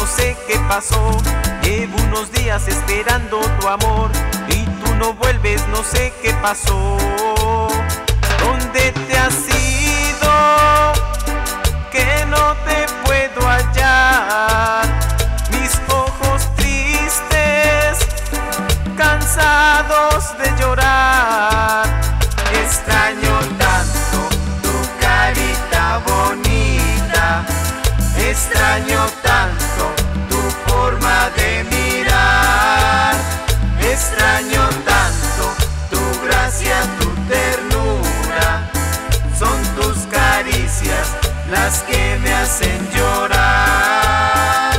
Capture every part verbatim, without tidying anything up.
no sé qué pasó. Llevo unos días esperando tu amor y tú no vuelves, no sé qué pasó. ¿Dónde te has ido? Que no te puedo hallar. Mis ojos tristes, cansados de llorar. Extraño tanto tu carita bonita, extraño tanto tu forma de mirar, extraño tanto tu gracia, tu ternura. Son tus caricias las que me hacen llorar.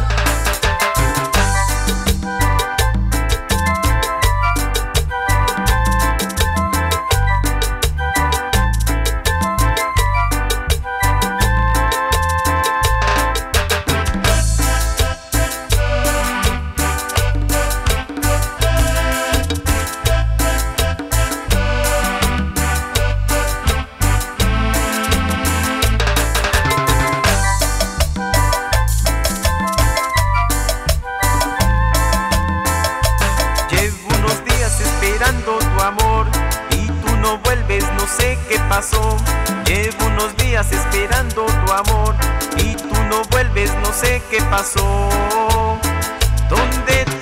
Esperando tu amor y tú no vuelves, no sé qué pasó. Llevo unos días esperando tu amor y tú no vuelves, no sé qué pasó. ¿Dónde